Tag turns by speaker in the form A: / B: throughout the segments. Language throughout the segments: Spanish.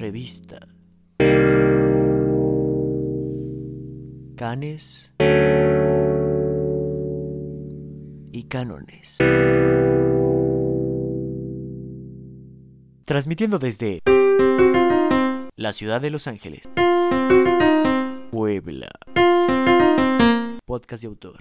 A: Revista. Canes y cánones. Transmitiendo desde la ciudad de Los Ángeles, Puebla. Podcast de autor.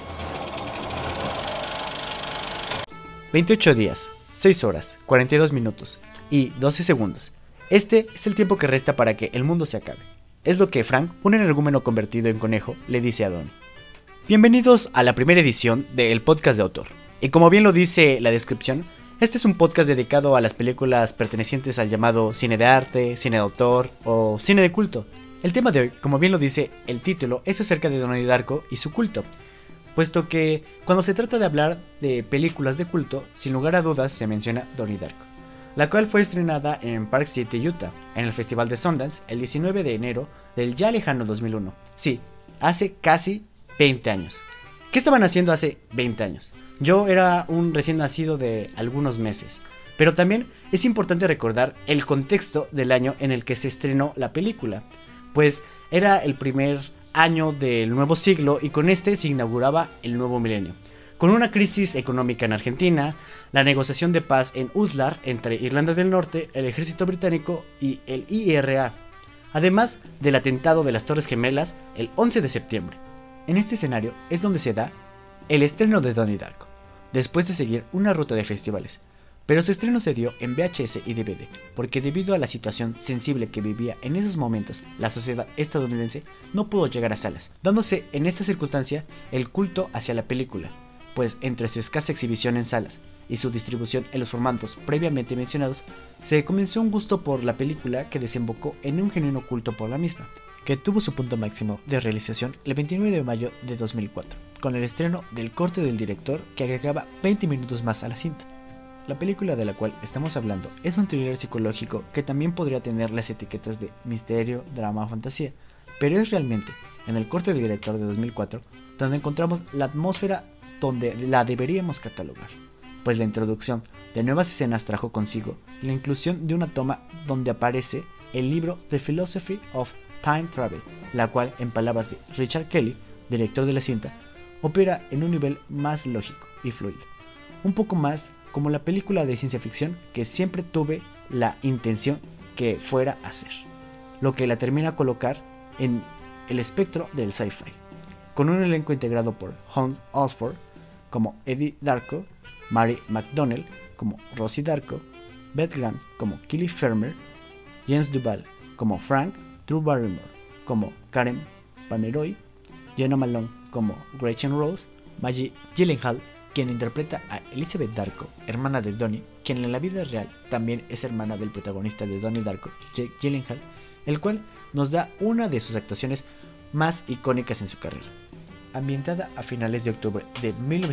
A: 28 días, 6 horas, 42 minutos y 12 segundos. Este es el tiempo que resta para que el mundo se acabe. Es lo que Frank, un energúmeno convertido en conejo, le dice a Donnie. Bienvenidos a la primera edición del podcast de autor. Y como bien lo dice la descripción, este es un podcast dedicado a las películas pertenecientes al llamado cine de arte, cine de autor o cine de culto. El tema de hoy, como bien lo dice el título, es acerca de Donnie Darko y su culto, puesto que cuando se trata de hablar de películas de culto, sin lugar a dudas se menciona Donnie Darko, la cual fue estrenada en Park City, Utah, en el Festival de Sundance el 19 de enero del ya lejano 2001. Sí, hace casi 20 años. ¿Qué estaban haciendo hace 20 años? Yo era un recién nacido de algunos meses, pero también es importante recordar el contexto del año en el que se estrenó la película, pues era el primer año del nuevo siglo y con este se inauguraba el nuevo milenio, con una crisis económica en Argentina, la negociación de paz en Uslar entre Irlanda del Norte, el ejército británico y el IRA, además del atentado de las Torres Gemelas el 11 de septiembre. En este escenario es donde se da el estreno de Donnie Darko, después de seguir una ruta de festivales, pero su estreno se dio en VHS y DVD, porque debido a la situación sensible que vivía en esos momentos la sociedad estadounidense, no pudo llegar a salas, dándose en esta circunstancia el culto hacia la película, pues entre su escasa exhibición en salas y su distribución en los formatos previamente mencionados, se comenzó un gusto por la película que desembocó en un genuino culto por la misma, que tuvo su punto máximo de realización el 29 de mayo de 2004, con el estreno del corte del director que agregaba 20 minutos más a la cinta. La película de la cual estamos hablando es un thriller psicológico que también podría tener las etiquetas de misterio, drama o fantasía, pero es realmente en el corte del director de 2004 donde encontramos la atmósfera donde la deberíamos catalogar, pues la introducción de nuevas escenas trajo consigo la inclusión de una toma donde aparece el libro The Philosophy of Time Travel, la cual, en palabras de Richard Kelly, director de la cinta, opera en un nivel más lógico y fluido, un poco más como la película de ciencia ficción que siempre tuve la intención que fuera a ser, lo que la termina a colocar en el espectro del sci-fi, con un elenco integrado por Hans Osborn como Eddie Darko, Mary McDonnell como Rosie Darko, Beth Grant como Killy Fermer, James Duval como Frank, Drew Barrymore como Karen Paneroy, Jenna Malone como Gretchen Rose, Maggie Gyllenhaal, quien interpreta a Elizabeth Darko, hermana de Donnie, quien en la vida real también es hermana del protagonista de Donnie Darko, Jake Gyllenhaal, el cual nos da una de sus actuaciones más icónicas en su carrera. Ambientada a finales de octubre de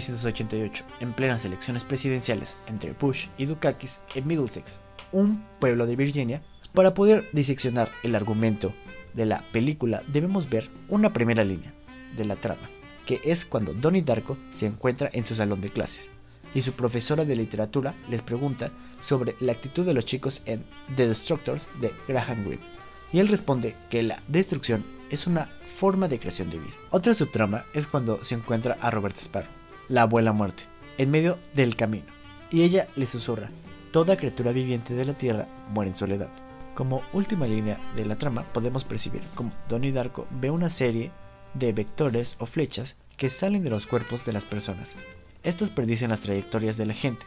A: 1988, en plenas elecciones presidenciales entre Bush y Dukakis en Middlesex, un pueblo de Virginia, para poder diseccionar el argumento de la película debemos ver una primera línea de la trama, que es cuando Donnie Darko se encuentra en su salón de clases y su profesora de literatura les pregunta sobre la actitud de los chicos en The Destructors de Graham Greene, y él responde que la destrucción es una forma de creación de vida. Otra subtrama es cuando se encuentra a Robert Sparrow, la abuela muerte, en medio del camino, y ella le susurra: toda criatura viviente de la tierra muere en soledad. Como última línea de la trama podemos percibir cómo Donnie Darko ve una serie de vectores o flechas que salen de los cuerpos de las personas. Estos predicen las trayectorias de la gente.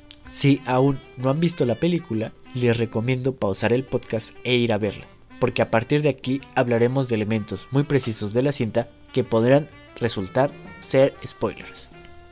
A: Si aún no han visto la película, les recomiendo pausar el podcast e ir a verla, porque a partir de aquí hablaremos de elementos muy precisos de la cinta que podrán resultar ser spoilers.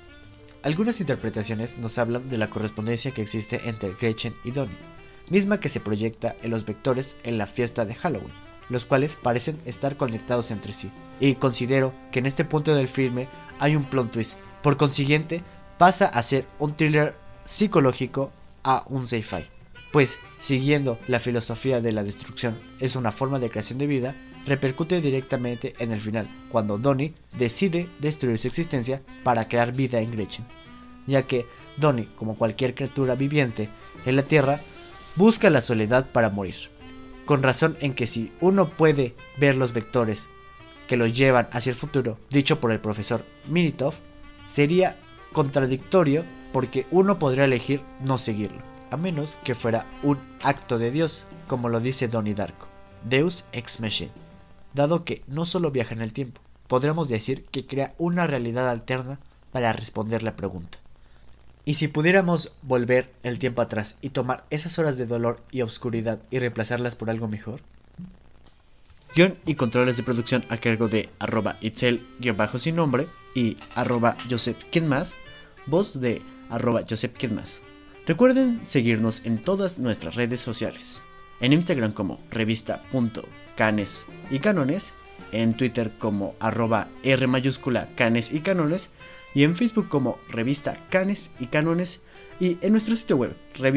A: Algunas interpretaciones nos hablan de la correspondencia que existe entre Gretchen y Donnie, misma que se proyecta en los vectores en la fiesta de Halloween, los cuales parecen estar conectados entre sí, y considero que en este punto del filme hay un plot twist. Por consiguiente, pasa a ser un thriller psicológico a un sci-fi, pues siguiendo la filosofía de la destrucción es una forma de creación de vida, repercute directamente en el final, cuando Donnie decide destruir su existencia para crear vida en Gretchen, ya que Donnie, como cualquier criatura viviente en la Tierra, busca la soledad para morir. con razón en que si uno puede ver los vectores que lo llevan hacia el futuro, dicho por el profesor Minitov, sería contradictorio porque uno podría elegir no seguirlo, a menos que fuera un acto de Dios, como lo dice Donnie Darko, Deus Ex Machina. Dado que no solo viaja en el tiempo, podríamos decir que crea una realidad alterna para responder la pregunta. Y si pudiéramos volver el tiempo atrás y tomar esas horas de dolor y oscuridad y reemplazarlas por algo mejor. Guión y controles de producción a cargo de @itzel_sin nombre y @josephquinmas, voz de @josephquinmas. Recuerden seguirnos en todas nuestras redes sociales. En Instagram como revista.canes y cánones, en Twitter como @r mayúscula canes y cánones, y en Facebook como revista Canes y Cánones, y en nuestro sitio web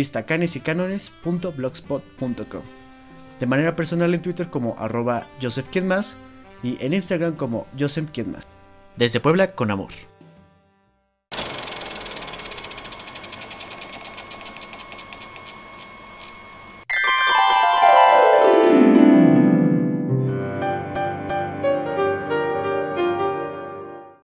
A: revistacanesycanones.blogspot.com. De manera personal en Twitter como @josephquinmas y en Instagram como josephquinmas. Desde Puebla con amor.